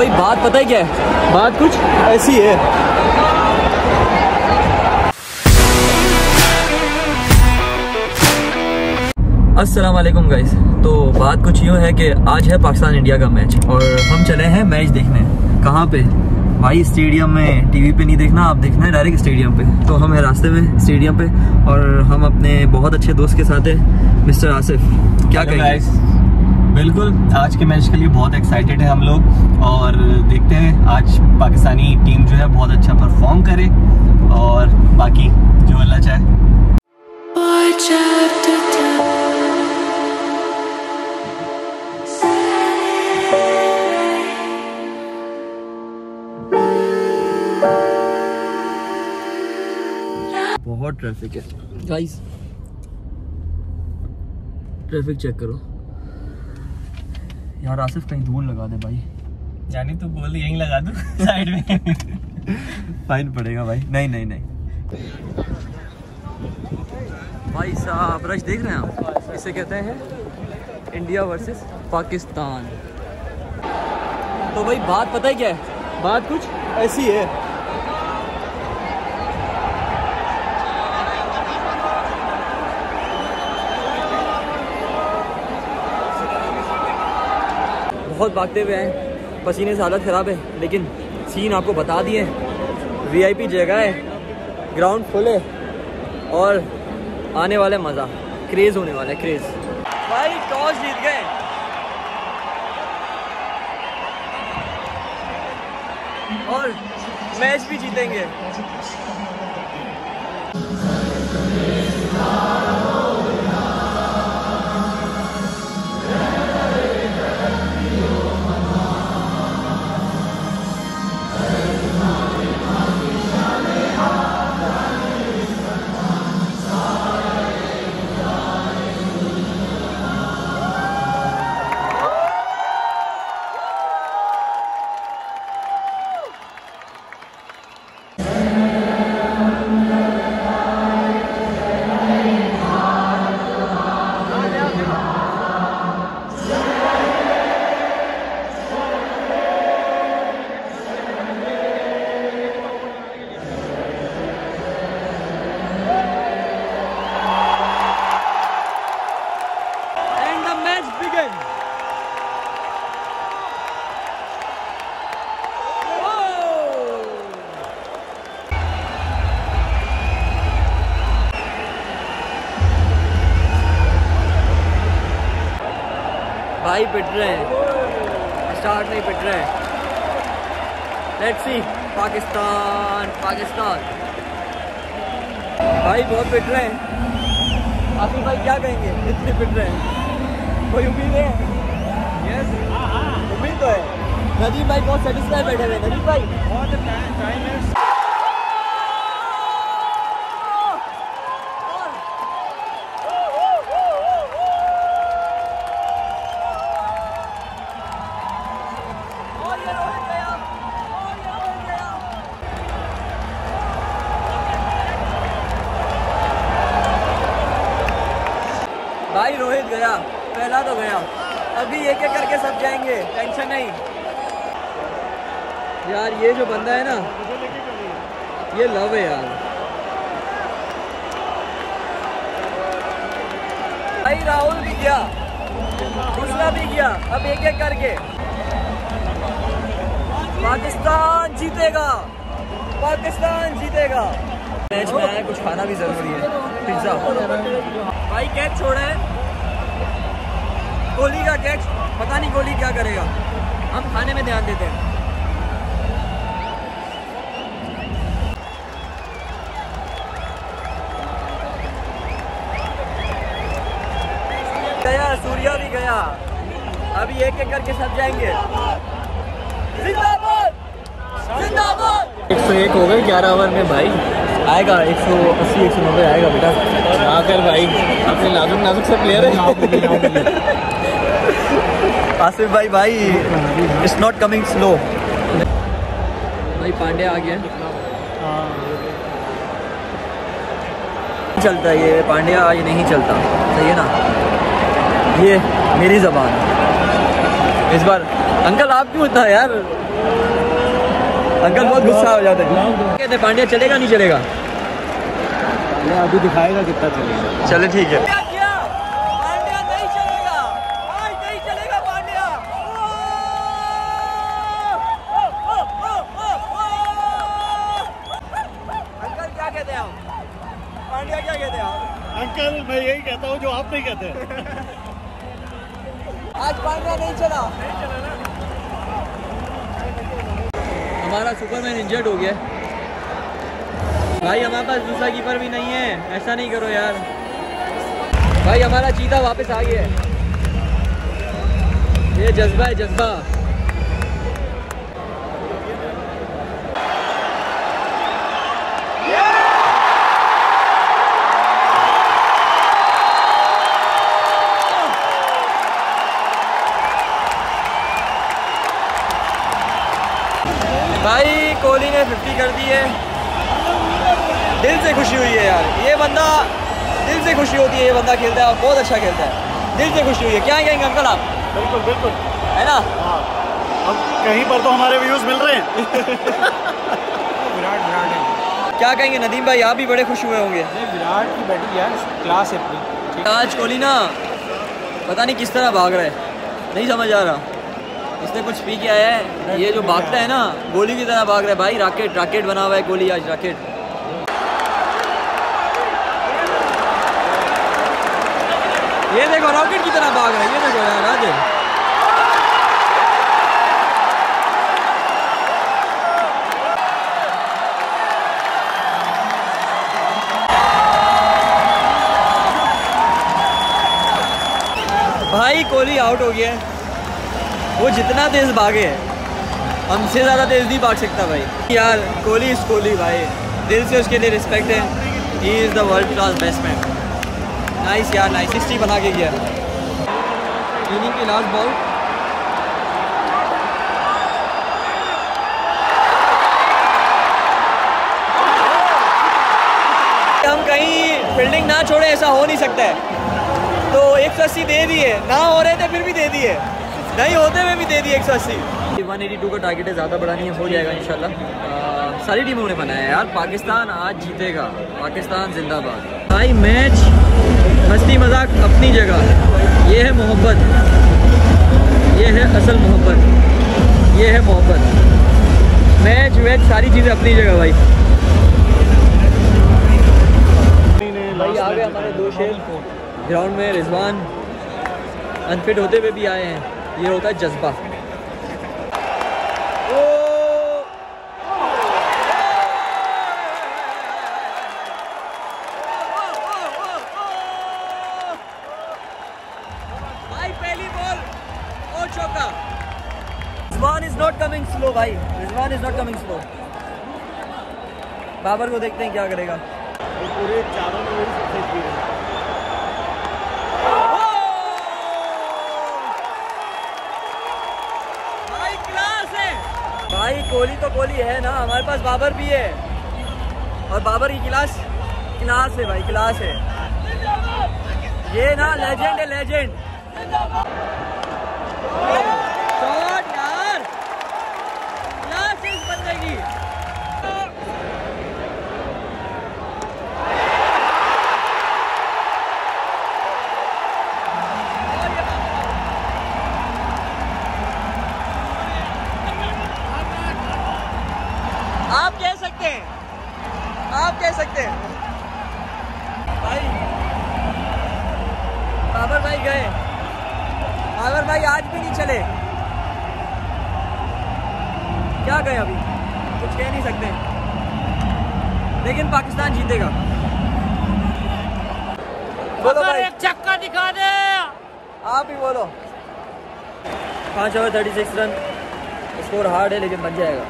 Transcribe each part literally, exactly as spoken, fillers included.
भाई बात पता है क्या है, बात कुछ ऐसी है। अस्सलाम वालेकुम गाइस। तो बात कुछ यूँ है कि आज है पाकिस्तान इंडिया का मैच और हम चले हैं मैच देखने। कहाँ पे भाई? स्टेडियम में। टीवी पे नहीं देखना, आप देखना है डायरेक्ट स्टेडियम पे। तो हम है रास्ते में स्टेडियम पे और हम अपने बहुत अच्छे दोस्त के साथ है, मिस्टर आसिफ। क्या कहेंगे? बिल्कुल, आज के मैच के लिए बहुत एक्साइटेड है हम लोग और देखते हैं आज पाकिस्तानी टीम जो है बहुत अच्छा परफॉर्म करे और बाकी जो अल्लाह चाहे। बहुत ट्रैफिक है गाइस, ट्रैफिक चेक करो यार। आसिफ कहीं दूर लगा दे भाई। यानी तू बोल यहीं लगा दूं साइड में? फाइन पड़ेगा भाई। नहीं नहीं नहीं भाई साहब, रश देख रहे हैं आप? इसे कहते हैं इंडिया वर्सेस पाकिस्तान। तो भाई बात पता है क्या है, बात कुछ ऐसी है। बहुत भागते हुए आए, पसीने से हालत ख़राब है, लेकिन सीन आपको बता दिए। वीआईपी जगह है, ग्राउंड फुल है और आने वाला मज़ा, क्रेज़ होने वाला है, क्रेज़। भाई टॉस जीत गए और मैच भी जीतेंगे। भाई पिट रहे हैं, स्टार्ट नहीं पिट रहे हैं। लेट्स सी, पाकिस्तान पाकिस्तान भाई बहुत पिट रहे हैं। आसिफ भाई क्या कहेंगे, इतने पिट रहे हैं? कोई उम्मीद है? यस, उम्मीद तो है। नदीम भाई बहुत सेटिस्फाई बैठे हुए। नदीम भाई बहुत टाइम है। भाई रोहित गया, पहला तो गया, अभी एक एक करके सब जाएंगे, टेंशन नहीं। यार ये जो बंदा है ना, ये लव है यार। भाई राहुल भी गया, दूसरा भी गया, अब एक एक करके। पाकिस्तान जीतेगा, पाकिस्तान जीतेगा। मैच में आया, कुछ खाना भी जरूरी है। पिज्जा भाई, कैच छोड़ा है कोहली का कैच, पता नहीं कोहली क्या करेगा। हम खाने में ध्यान देते हैं। गया, सूर्या भी गया, अभी एक एक करके सब जाएंगे। जिंदाबाद जिंदाबाद। एक सौ एक हो गए ग्यारह ओवर में भाई। आएगा एक सौ अस्सी एक सौ नब्बे आएगा बेटा। आकर भाई अपने नाजुक नाजुक से प्लेयर है। आसिफ भाई भाई इट्स नॉट कमिंग स्लो। भाई पांड्या आ गया, चलता ये पांड्या आज नहीं चलता, सही है ना? ये मेरी ज़बान, इस बार अंकल आप क्यों इतना यार, अंकल बहुत गुस्सा हो जाते हैं। कहते पांड्या चलेगा नहीं चलेगा, अभी दिखाएगा कितना चलेगा। चले ठीक है। पांड्या नहीं चलेगा, आज नहीं चलेगा पांड्या। अंकल क्या कहते हैं आप, पांड्या क्या कहते हैं आप? अंकल मैं यही कहता हूँ जो आप नहीं कहते। आज पांड्या नहीं चला। हमारा सुपरमैन इंजर्ड हो गया भाई, हमारे पास दूसरा कीपर भी नहीं है, ऐसा नहीं करो यार भाई। हमारा चीता वापस आ गया है, ये जज्बा है जज्बा। भाई कोहली ने फिफ्टी कर दी है, दिल से खुशी हुई है यार। ये बंदा दिल से खुशी होती है, ये बंदा खेलता है और बहुत अच्छा खेलता है, दिल से खुशी हुई है। क्या कहेंगे अंकल आप? बिल्कुल बिल्कुल है ना। हाँ, अब कहीं पर तो हमारे व्यूज मिल रहे हैं। विराट विराट है। क्या कहेंगे नदीम भाई, आप भी बड़े खुश हुए होंगे। नहीं विराट की बैटिंग यार क्लास है अपनी। आज कोहली ना पता नहीं किस तरह भाग रहा है, नहीं समझ आ रहा। इसने कुछ पी के आया है, ये जो भागता है ना गोली की तरह भाग रहा है भाई। रॉकेट रॉकेट बना हुआ है कोहली आज, रॉकेट। ये देखो रॉकेट की तरह भाग रहा है, ये देखो यार आज। भाई कोहली आउट हो गया है, वो जितना तेज भागे हमसे ज़्यादा तेज नहीं भाग सकता भाई। यार कोहली इज कोहली भाई, दिल से उसके लिए रिस्पेक्ट है। He is the world class batsman. Nice यार, नाइस सिक्सटी बना के गया। इनिंग की लास्ट बॉल, हम कहीं फील्डिंग ना छोड़े, ऐसा हो नहीं सकता है। तो एक सौ अस्सी दे दिए, ना हो रहे थे फिर भी दे दिए, नहीं होते हुए भी दे दिए एक सौ अस्सी। एक सौ बयासी का टारगेट है, ज़्यादा बड़ा नहीं है, हो जाएगा इंशाल्लाह। सारी टीमों ने बनाया है यार। पाकिस्तान आज जीतेगा, पाकिस्तान जिंदाबाद। भाई मैच मस्ती मजाक अपनी जगह, ये है मोहब्बत, ये है असल मोहब्बत, ये है मोहब्बत। मैच वैच सारी चीज़ें अपनी जगह भाई। भाई आ गए हमारे दो शेर ग्राउंड में। रिजवान अनफिट होते हुए भी आए हैं, ये होता है जज्बा। भाई पहली बॉल और चौका। Rizwan is not coming slow भाई, Rizwan is not coming slow. Babar को देखते हैं क्या करेगा। पूरे चारों में वही सबसे स्पीड है। भाई कोहली तो कोहली है ना, हमारे पास बाबर भी है, और बाबर की क्लास क्लास है भाई, क्लास है। ये ना लेजेंड है, लेजेंड। शॉट यार, क्लास है इस बंदे की। आप कह सकते हैं, आप कह सकते हैं भाई। बाबर भाई गए, बाबर भाई आज भी नहीं चले, क्या गए अभी, कुछ कह नहीं सकते, लेकिन पाकिस्तान जीतेगा। बोलो भाई, एक छक्का दिखा दे। आप ही बोलो। पाँच over thirty six run, score hard है लेकिन बन जाएगा।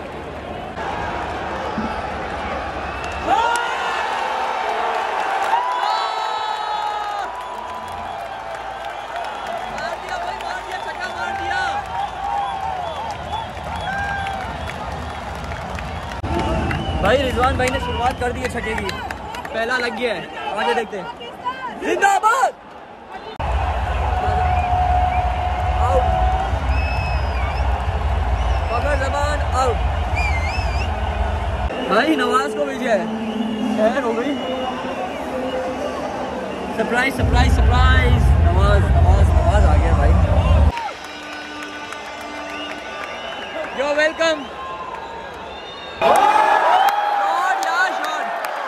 भाई रिजवान भाई ने शुरुआत कर दी है छक्के की, पहला लग गया है, आगे देखते हैं। जिंदाबाद। भाई नवाज को विजय खैर हो गई। Surprise surprise surprise, Nawaz Nawaz Nawaz आ गया भाई। Yo welcome. शॉट यार शॉट।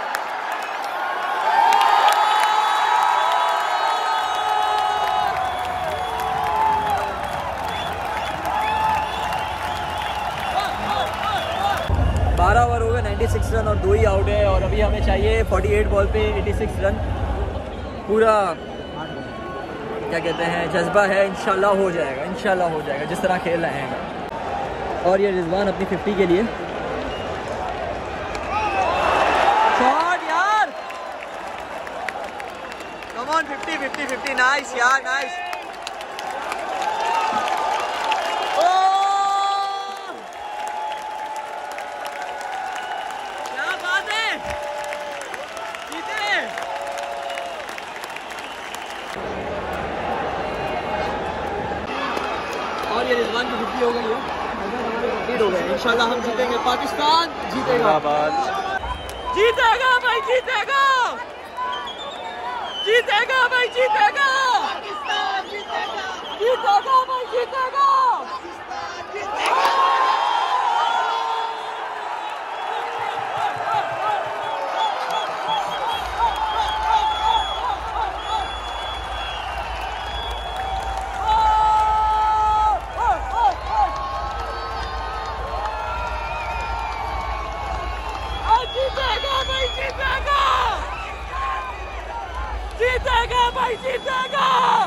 बारह ओवर हो गए, छियानवे रन और दो ही आउट है और अभी हमें चाहिए अड़तालीस बॉल पे छियासी रन। पूरा क्या कहते हैं जज्बा है, इंशाल्लाह हो जाएगा, इंशाल्लाह हो जाएगा जिस तरह खेल रहे हैं। और ये रिजवान अपनी पचास के लिए शॉट यार, कम ऑन पचास पचास पचास, नाइस यार नाइस। और ये रिजवान की छुट्टी हो गई है, कंप्लीट हो गए। इंशाल्लाह हम जीतेंगे, पाकिस्तान जीतेगा, जीतेगा भाई जीतेगा, जीतेगा भाई जीतेगा, पाकिस्तान जीतेगा, जीतेगा भाई जीतेगा, पाकिस्तान जीतेगा। जीतेगा भाई जीतेगा,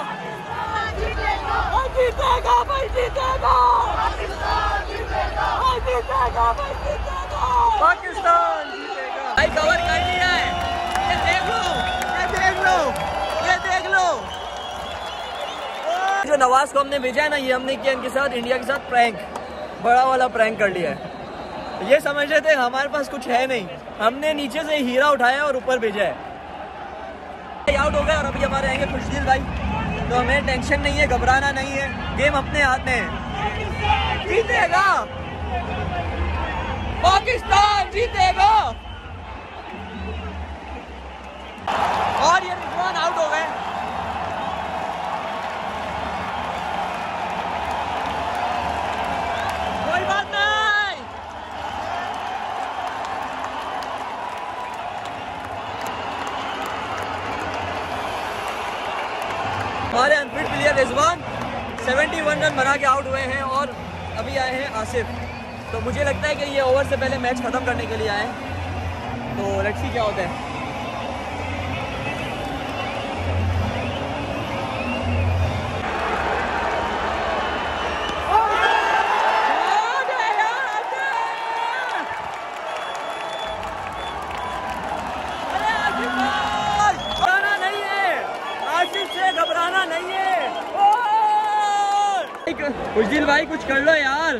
जीतेगा भाई जीतेगा, पाकिस्तान जीतेगा, जीतेगा भाई जीतेगा, पाकिस्तान जीतेगा। भाई कवर कर लिया है, ये देख लो, ये देख लो, ये देख लो। जो नवाज को हमने भेजा है ना, ये हमने किया इनके साथ, इंडिया के साथ प्रैंक, बड़ा वाला प्रैंक कर लिया है। ये समझ रहे थे हमारे पास कुछ है नहीं, हमने नीचे से हीरा उठाया और ऊपर भेजा है। आउट हो गए और अभी हमारे आएंगे खुशदिल भाई, तो हमें टेंशन नहीं है, घबराना नहीं है, गेम अपने हाथ में है। जीतेगा पाकिस्तान, जीतेगा। और ये रिजवान आउट हो गए। कोई बात नहीं, हमारे अनफिट प्लेयर रिजवान इकहत्तर रन बना के आउट हुए हैं और अभी आए हैं आसिफ। तो मुझे लगता है कि ये ओवर से पहले मैच ख़त्म करने के लिए आए हैं, तो लेट्स सी क्या होता है। घबराना नहीं है। खुशदिल भाई कुछ कर लो यार।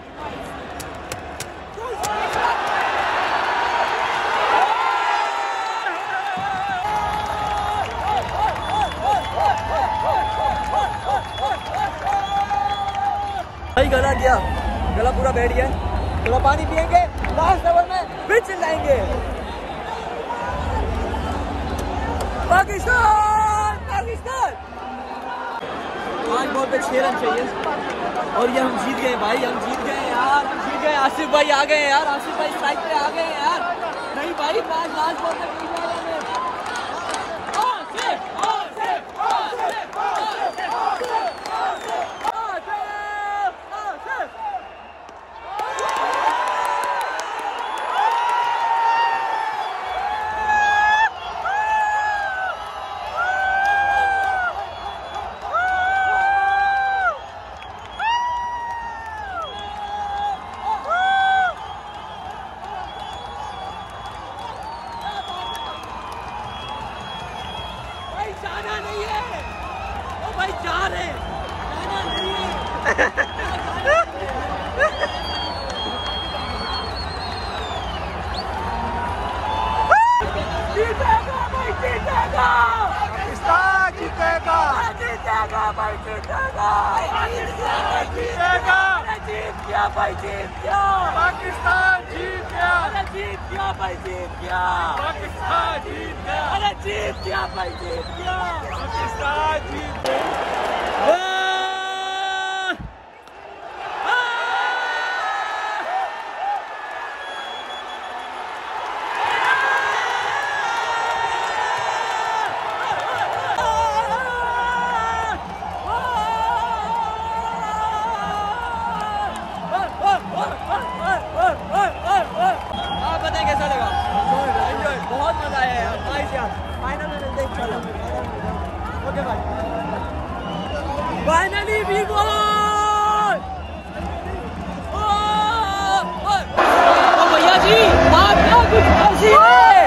भाई गला गया, गला पूरा बैठ गया, थोड़ा पानी पियेंगे, लास्ट ओवर में फिर चिल्लाएंगे पाकिस्तान पाकिस्तान। पाँच बॉल पे छह रन चाहिए और ये हम जीत गए भाई, हम जीत गए यार, हम जीत गए। आसिफ भाई आ गए यार, आसिफ भाई स्ट्राइक पे आ गए यार। नहीं भाई मैच लास्ट बॉल पे नहीं जाएगा। जाना नहीं है, ओ भाई जा रहे, जाना नहीं है। जीतेगा भाई जीतेगा, पाकिस्तान जीतेगा, जीतेगा भाई जीतेगा, जीतेगा। जीत गया भाई, जीत गया पाकिस्तान जीत गया, अरे जीत गया भाई, जीत गया पाकिस्तान जीत गया, अरे जीत गया भाई, जीत गया पाकिस्तान जीत गया। आप बताएं कैसा लगा? एंजॉय, बहुत मजा आया यार, नाइस यार। फाइनल में मिलते हैं इंशाल्लाह। ओके भाई, फाइनली वी गोल। ओ भैया जी, बात क्या कुछ ऐसी है।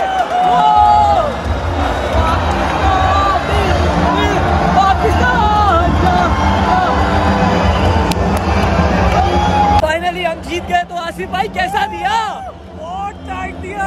फाइनली हम जीत गए। तो आसिफ भाई कैसा दिया? बहुत टाइट दिया।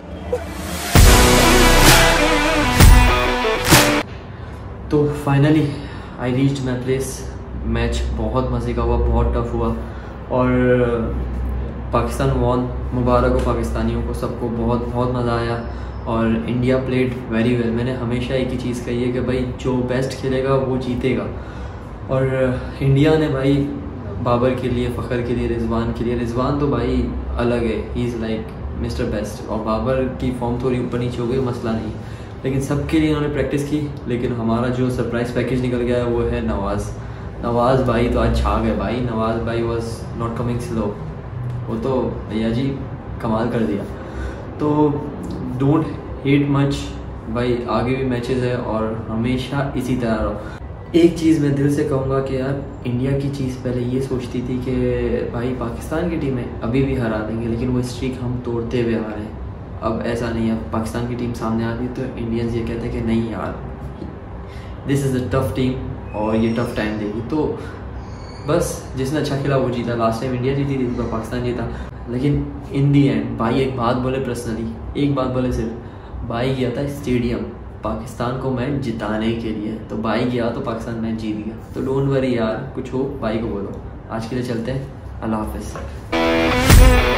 तो finally I reached my place. Match बहुत मज़े का हुआ, बहुत टफ हुआ और पाकिस्तान वॉन। मुबारक हो पाकिस्तानियों को, सबको बहुत बहुत मज़ा आया और इंडिया प्लेड वेरी वेल। मैंने हमेशा एक ही चीज़ कही है कि भाई जो बेस्ट खेलेगा वो जीतेगा और इंडिया ने भाई बाबर के लिए, फ़खर के लिए, रिजवान के लिए। रिजवान तो भाई अलग है, he is like mister best और बाबर की फॉर्म थोड़ी ऊपर नीचे हो गई, मसला नहीं, लेकिन सबके लिए इन्होंने प्रैक्टिस की। लेकिन हमारा जो सरप्राइज़ पैकेज निकल गया है वो है नवाज़। नवाज़ भाई तो आज छा गए भाई। नवाज़ भाई वॉज नॉट कमिंग स्लो, वो तो भैया जी कमाल कर दिया। तो डोंट हेट मच भाई, आगे भी मैचेस है और हमेशा इसी तरह रहो। एक चीज़ मैं दिल से कहूँगा कि यार इंडिया की चीज़ पहले ये सोचती थी कि भाई पाकिस्तान की टीम है अभी भी हरा देंगे, लेकिन वो स्ट्रीक हम तोड़ते हुए आ रहे हैं। अब ऐसा नहीं है, पाकिस्तान की टीम सामने आती तो इंडियंस ये कहते हैं कि नहीं यार, this is a tough team और ये टफ टाइम देगी। तो बस जिसने अच्छा खेला वो जीता। लास्ट टाइम इंडिया जीती थी तो पाकिस्तान जीता, लेकिन इन दी एंड भाई एक बात बोले पर्सनली, एक बात बोले सिर्फ, भाई गया था स्टेडियम पाकिस्तान को मैच जिताने के लिए, तो भाई गया तो पाकिस्तान मैच जीत गया। तो डोंट वरी यार, कुछ हो भाई को बोलो। आज के लिए चलते हैं, अल्लाह हाफिज़।